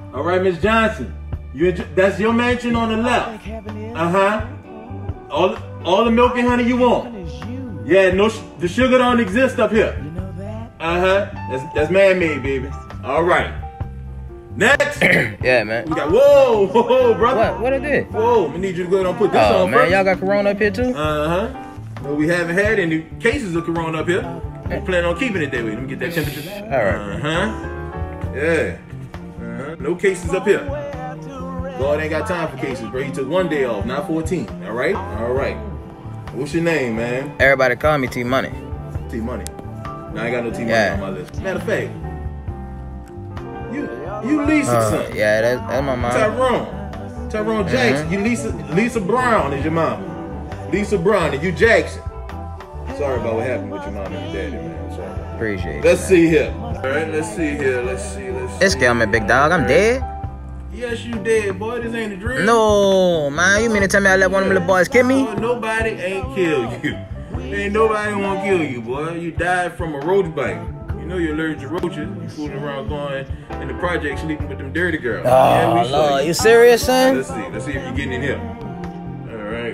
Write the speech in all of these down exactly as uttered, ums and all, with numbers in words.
All right, Miss Johnson. You that's your mansion on the left. Uh huh. All all the milk and honey you want. Yeah, no, the sugar don't exist up here. Uh huh. That's that's man-made, baby. All right. Next. Yeah, man. We got whoa, whoa, brother. What? What it did? Whoa, we need you to go ahead and put this oh, on man, first. y'all got Corona up here too? Uh huh. Well, we haven't had any cases of Corona up here. We plan on keeping it that way. Let me get that temperature. All right. Uh huh. Yeah. Uh huh. No cases up here. God ain't got time for cases, bro. He took one day off, not fourteen. All right. All right. What's your name, man? Everybody call me T Money. T Money. No, I ain't got no T Money Yeah. on my list. Matter of fact, you you Lisa Uh, son. yeah, that's, that's my mom. Tyrone. Tyrone Jackson. Mhm. You Lisa Lisa Brown is your mom. Lisa Brown and you Jackson. Sorry about what happened with your mom and your daddy, man. Sorry. Appreciate it. Let's man. see here. All right, let's see here. Let's see. Let's see. This scare me, big dog. I'm dead. Yes, you dead, boy. This ain't a dream. No, man. You mean to tell me I let one of them little boys kill me? Boy, nobody ain't killed you. Ain't nobody want to kill you, boy. You died from a roach bite. You know you're allergic to roaches. You fooling around going in the project sleeping with them dirty girls. Oh, Yeah, we saw Lord. You serious, son? Let's see. Let's see if you're getting in here. All right.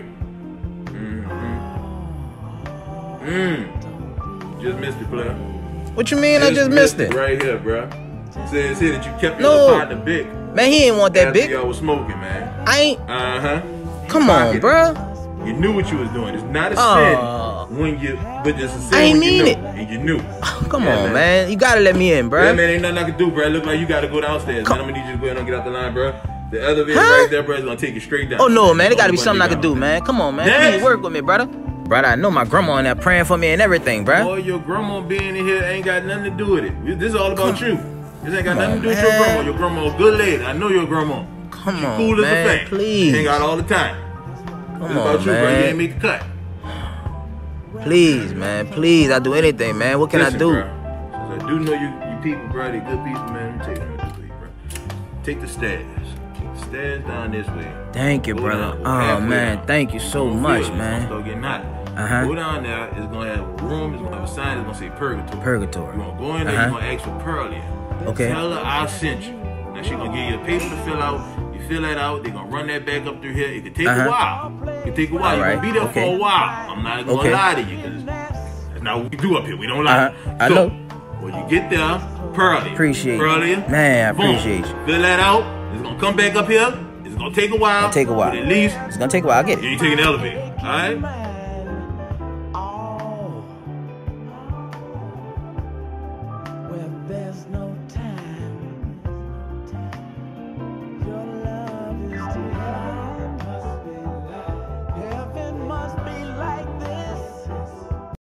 Mm-hmm. Mm. Just missed it, player. What you mean I just missed it? Right here, bro. Says here that you kept No. your partner big. Man, he ain't want that After big. y'all was smoking, man. I ain't. Uh-huh. Come on, bruh. You knew what you was doing. It's not a Oh. sin when you, but it's a sin I ain't when you mean knew. it. And you knew. Come Yeah, on, man. man. You gotta let me in, bruh. Yeah, man, ain't nothing I can do, bro. Look like you gotta go downstairs. Come- Man, I'm gonna need you to go ahead and get out the line, bro. The elevator Huh? right there, bro, is gonna take you straight down. Oh, no, man. There gotta be Only something I one can do, down. man. Come on, man. Next. Please work with me, brother. Brother, I know my grandma in there praying for me and everything, bruh. Boy, your grandma being in here ain't got nothing to do with it. This is all about you. This ain't got Come nothing on, to do with your man. grandma. Your grandma a good lady. I know your grandma. Come She on, cool as a man. fan. Please. Hang out all the time. Come This about on, you, bro. You man. ain't make the cut. Please, man. Please. I'll do anything, man. What can Listen, I do? bro, since I do know you, you people, bro. They good people, man. Let me take them to you, bro. Take the stairs. Take the stairs down this way. Thank you, Go brother. down, go Oh, halfway man. down. Thank you so Don't much, feel it. It's man. gonna start getting hot. Uh-huh. Go down there. It's gonna have a room. It's gonna have a sign. It's gonna say purgatory. Purgatory. You're gonna go in there. Uh-huh. You're gonna ask for Pearlie. Okay. Tell her I sent you. Now she gonna give you a paper to fill out. You fill that out. They gonna run that back up through here. It could take Uh-huh. a while. It could take a while. All You're right. gonna be there Okay. for a while. I'm not gonna Okay. lie to you. 'Cause that's not what we do up here. We don't lie. Uh-huh. I so, know. when you get there, Pearlie. Appreciate Pearlie. you. Man, I boom. appreciate you. Fill that out. It's gonna come back up here. It's gonna take a while. It'll take a while. But at least It's gonna take a while. I get you it. ain't taking the elevator. All right.